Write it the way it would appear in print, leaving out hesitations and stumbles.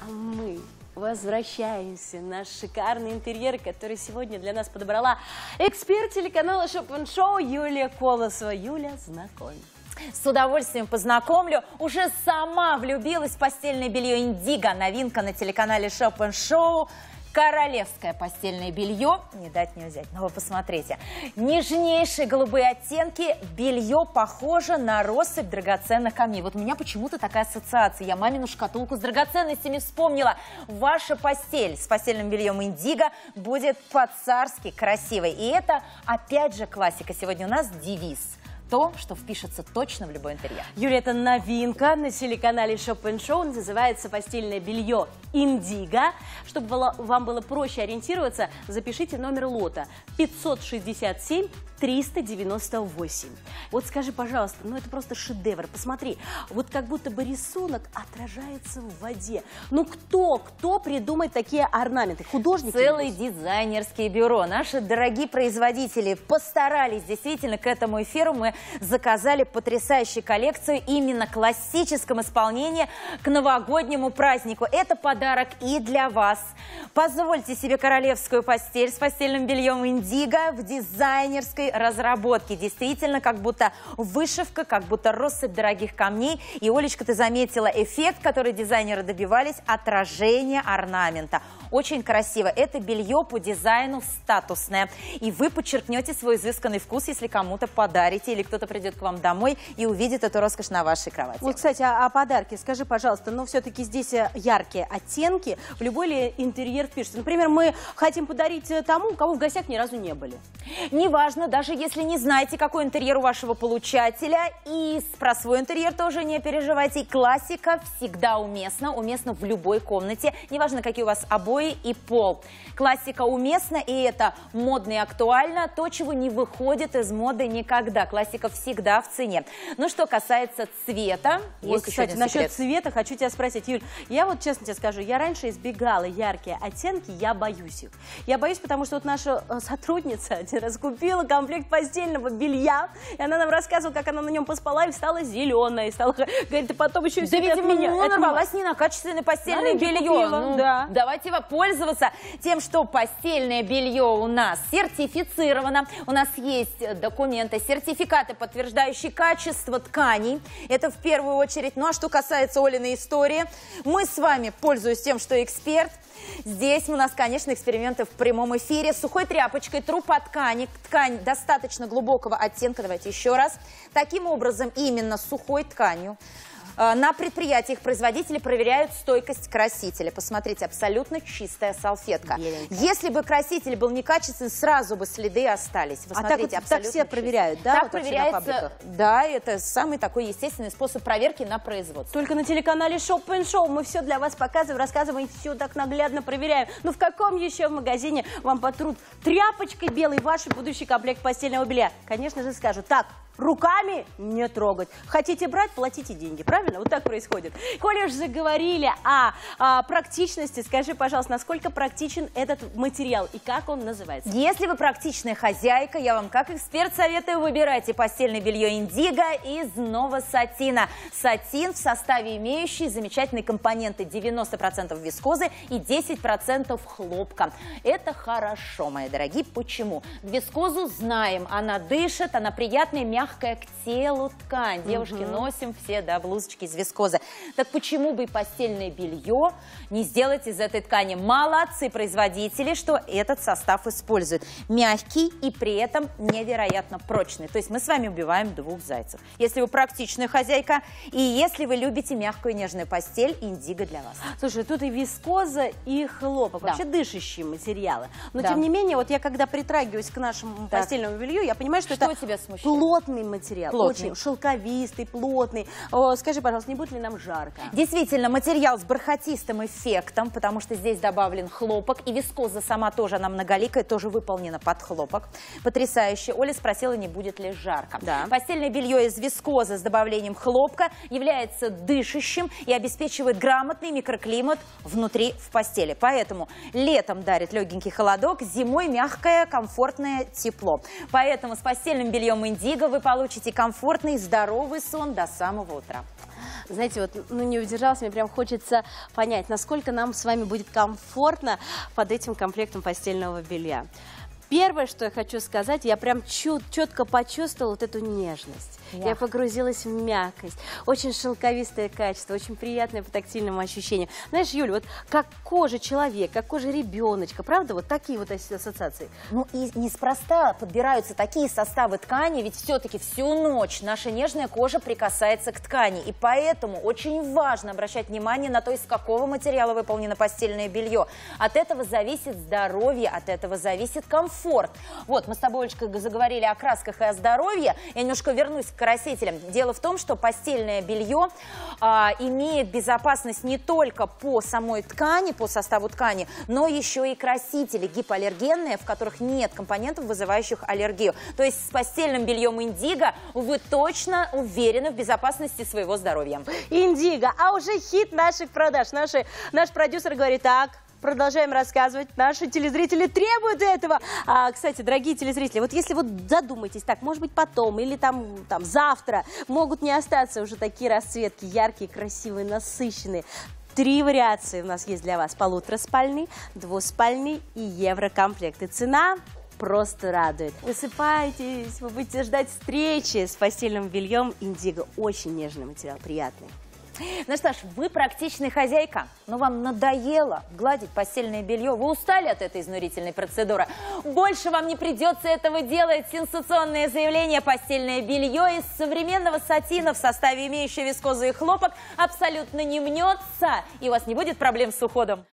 мы возвращаемся в наш шикарный интерьер, который сегодня для нас подобрала эксперт телеканала Shop & Show Юлия Колосова. Юля, знакомь. С удовольствием познакомлю. Уже сама влюбилась в постельное белье Индиго. Новинка на телеканале Shop & Show. Королевское постельное белье. Не дать не взять. Но вы посмотрите. Нежнейшие голубые оттенки. Белье похоже на россыпь драгоценных камней. Вот у меня почему-то такая ассоциация. Я мамину шкатулку с драгоценностями вспомнила. Ваша постель с постельным бельем Индиго будет по-царски красивой. И это опять же классика. Сегодня у нас девиз. То, что впишется точно в любой интерьер. Юля, это новинка на телеканале Shop & Show. Называется постельное белье Индиго. Чтобы вам было проще ориентироваться, запишите номер лота 567-398. Вот скажи, пожалуйста, ну это просто шедевр. Посмотри, вот как будто бы рисунок отражается в воде. Ну кто придумает такие орнаменты? Художники? Целое дизайнерское бюро. Наши дорогие производители постарались действительно к этому эфиру. Мы заказали потрясающую коллекцию именно в классическом исполнении к новогоднему празднику. Это подарок и для вас. Позвольте себе королевскую постель с постельным бельем Индиго в дизайнерской разработке. Действительно, как будто вышивка, как будто россыпь дорогих камней. И, Олечка, ты заметила эффект, который дизайнеры добивались, отражение орнамента. Очень красиво. Это белье по дизайну статусное. И вы подчеркнете свой изысканный вкус, если кому-то подарите, или кто-то придет к вам домой и увидит эту роскошь на вашей кровати. Вот, кстати, о подарке. Скажи, пожалуйста, ну все-таки здесь яркие оттенки. В любой ли интерьер впишется? Например, мы хотим подарить тому, у кого в гостях ни разу не были. Неважно, даже если не знаете, какой интерьер у вашего получателя, и про свой интерьер тоже не переживайте. Классика всегда уместна в любой комнате. Неважно, какие у вас обои и пол. Классика уместна, и это модно и актуально. То, чего не выходит из моды никогда. Классика всегда в цене. Ну, что касается цвета. Вот, кстати, насчет цвета хочу тебя спросить, Юль. Я вот честно тебе скажу, я раньше избегала яркие оттенки, я боюсь их. Я боюсь, потому что вот наша сотрудница один раз купила комплект постельного белья, и она нам рассказывала, как она на нем поспала, и стала зеленая, и стала, говорит, и потом еще да ведь меня нарвалась не на качественное постельное белье. Ну, да. Давайте пользоваться тем, что постельное белье у нас сертифицировано. У нас есть документы, сертификаты, подтверждающие качество тканей. Это в первую очередь. Ну а что касается Олиной истории, мы с вами, пользуясь тем, что эксперт, здесь у нас, конечно, эксперименты в прямом эфире. Сухой тряпочкой тру по ткани. Ткань достаточно глубокого оттенка. Давайте еще раз. Таким образом, именно сухой тканью на предприятиях производители проверяют стойкость красителя. Посмотрите, абсолютно чистая салфетка. Беленькая. Если бы краситель был некачественный, сразу бы следы остались. Вы смотрите, так, так все проверяют, да? Так вот проверяется, да, это самый такой естественный способ проверки на производстве. Только на телеканале Shop & Show мы все для вас показываем, рассказываем, все так наглядно проверяем. Ну в каком еще в магазине вам потрут тряпочкой белой ваш будущий комплект постельного белья? Конечно же скажут, так, руками не трогать. Хотите брать, платите деньги. Правильно? Вот так происходит. Коли уж заговорили о практичности, скажи, пожалуйста, насколько практичен этот материал и как он называется? Если вы практичная хозяйка, я вам как эксперт советую, выбирайте постельное белье Индиго из Новосатина. Сатин в составе имеющий замечательные компоненты: 90% вискозы и 10% хлопка. Это хорошо, мои дорогие. Почему? Вискозу знаем, она дышит, она приятная, мягкая к телу ткань. Девушки, носим все, да, блузочки из вискозы. Так почему бы и постельное белье не сделать из этой ткани? Молодцы производители, что этот состав используют. Мягкий и при этом невероятно прочный. То есть мы с вами убиваем двух зайцев. Если вы практичная хозяйка и если вы любите мягкую и нежную постель, Индиго для вас. Слушай, тут и вискоза, и хлопок. Да. Вообще дышащие материалы. Но да. Тем не менее, вот я когда притрагиваюсь к нашему постельному белью, я понимаю, что это тебя смущает? Плотный материал, плотный. Очень шелковистый, плотный. Скажи, пожалуйста, не будет ли нам жарко? Действительно, материал с бархатистым эффектом, потому что здесь добавлен хлопок, и вискоза сама тоже, она многоликая, тоже выполнена под хлопок. Потрясающе. Оля спросила, не будет ли жарко. Да. Постельное белье из вискозы с добавлением хлопка является дышащим и обеспечивает грамотный микроклимат внутри в постели. Поэтому летом дарит легенький холодок, зимой мягкое, комфортное тепло. Поэтому с постельным бельем Индиго вы получите комфортный, здоровый сон до самого утра. Знаете, вот, ну не удержалась, мне прям хочется понять, насколько нам с вами будет комфортно под этим комплектом постельного белья. Первое, что я хочу сказать, я прям четко почувствовала вот эту нежность. Я погрузилась в мягкость. Очень шелковистое качество, очень приятное по тактильным ощущениям. Знаешь, Юль, вот как кожа человека, как кожа ребеночка, правда? Вот такие вот ассоциации. Ну и неспроста подбираются такие составы ткани, ведь все-таки всю ночь наша нежная кожа прикасается к ткани. И поэтому очень важно обращать внимание на то, из какого материала выполнено постельное белье. От этого зависит здоровье, от этого зависит комфорт. Вот, мы с тобой, Олечка, заговорили о красках и о здоровье. Я немножко вернусь к красителям. Дело в том, что постельное белье имеет безопасность не только по самой ткани, по составу ткани, но еще и красители гипоаллергенные, в которых нет компонентов, вызывающих аллергию. То есть с постельным бельем Индиго вы точно уверены в безопасности своего здоровья. Индиго, а уже хит наших продаж. Наш продюсер говорит так. Продолжаем рассказывать. Наши телезрители требуют этого. Кстати, дорогие телезрители, вот если вот задумаетесь, так, может быть, потом или там завтра могут не остаться уже такие расцветки яркие, красивые, насыщенные. 3 вариации у нас есть для вас. Полутораспальный, двуспальный и еврокомплект. И цена просто радует. Высыпайтесь, вы будете ждать встречи с постельным бельем Индиго. Очень нежный материал, приятный. Ну что ж, вы практичная хозяйка, но вам надоело гладить постельное белье, вы устали от этой изнурительной процедуры. Больше вам не придется этого делать. Сенсационное заявление: постельное белье из современного сатина в составе, имеющего вискозу и хлопок, абсолютно не мнется, и у вас не будет проблем с уходом.